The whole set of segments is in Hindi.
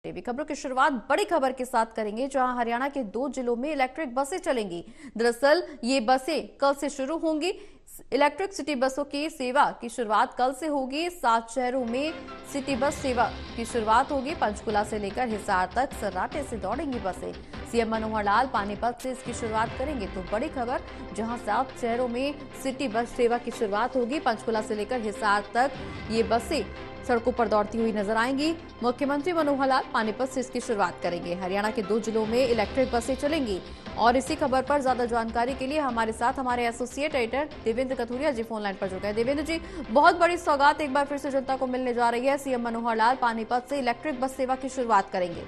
टीवी खबरों की शुरुआत बड़ी खबर के साथ करेंगे, जहां हरियाणा के 2 जिलों में इलेक्ट्रिक बसें चलेंगी। दरअसल ये बसें कल से शुरू होंगी। इलेक्ट्रिक सिटी बसों की सेवा की शुरुआत कल से होगी। 7 शहरों में सिटी बस सेवा की शुरुआत होगी। पंचकुला से लेकर हिसार तक सर्राटे से दौड़ेंगी बसें। सीएम मनोहर लाल पानीपत से इसकी शुरुआत करेंगे। तो बड़ी खबर, जहां 7 शहरों में सिटी बस सेवा की शुरुआत होगी। पंचकुला से लेकर हिसार तक ये बसें सड़कों पर दौड़ती हुई नजर आएंगी। मुख्यमंत्री मनोहर लाल पानीपत से इसकी शुरुआत करेंगे। हरियाणा के 2 जिलों में इलेक्ट्रिक बसें चलेंगी। और इसी खबर पर ज्यादा जानकारी के लिए हमारे साथ हमारे associate editor Devendra Kathuria ji phone line पर जुड़ गए। देवेंद्र जी, बहुत बड़ी सौगात एक बार फिर से जनता को मिलने जा रही है। सीएम मनोहर लाल पानीपत से इलेक्ट्रिक बस सेवा की शुरुआत करेंगे।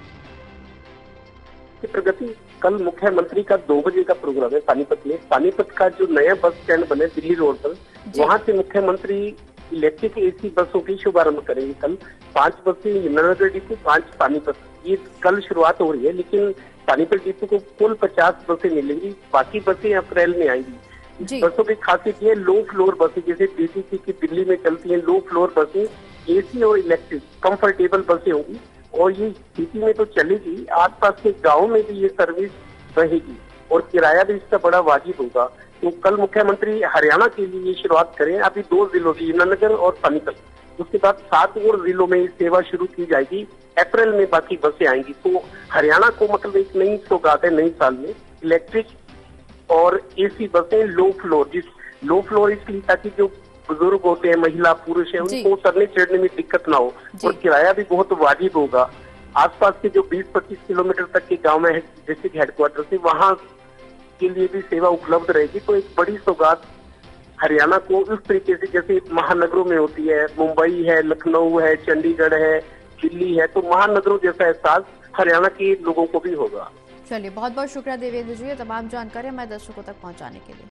प्रगति, कल मुख्यमंत्री का 2 बजे का प्रोग्राम है पानीपत में। पानीपत का जो नया बस स्टैंड बने दिल्ली रोड पर, वहां से मुख्यमंत्री इलेक्ट्रिक एसी बसों की शुभारंभ करेंगे। कल 5 बसें यमुनानगर डिपो, 5 पानीपत, ये कल शुरुआत हो रही है। लेकिन पानीपत डिपो को कुल 50 बसें मिलेंगी, बाकी बसें अप्रैल में आएंगी। बसों की खासियत ये लो फ्लोर बसें, जैसे डीटीसी की दिल्ली में चलती है लो फ्लोर बसें, एसी और इलेक्ट्रिक कंफर्टेबल बसें होंगी। और ये सिटी में तो चलेगी, आसपास के गाँव में भी ये सर्विस रहेगी और किराया भी इसका बड़ा वाजिब होगा। तो कल मुख्यमंत्री हरियाणा के लिए ये शुरुआत करें। अभी 2 जिलों की, यमुनानगर और पानीपत, उसके बाद 7 और जिलों में सेवा शुरू की जाएगी। अप्रैल में बाकी बसें आएंगी। तो हरियाणा को मतलब एक नई सौगात है नई साल में, इलेक्ट्रिक और एसी बसें लो फ्लोर। लो फ्लोर इसलिए ताकि जो बुजुर्ग होते हैं, महिला पुरुष है, उनको उतरने चढ़ने में दिक्कत ना हो और किराया भी बहुत वाजिब होगा। आसपास के जो 20-25 किलोमीटर तक के गाँव में डिस्ट्रिक्ट हेडक्वार्टर से, वहाँ के लिए भी सेवा उपलब्ध रहेगी। तो एक बड़ी सौगात हरियाणा को इस तरीके से, जैसे महानगरों में होती है, मुंबई है, लखनऊ है, चंडीगढ़ है, दिल्ली है, तो महानगरों जैसा एहसास हरियाणा के लोगों को भी होगा। चलिए, बहुत बहुत शुक्रिया देवेंद्र जी, तमाम जानकारी हमारे दर्शकों तक पहुंचाने के लिए।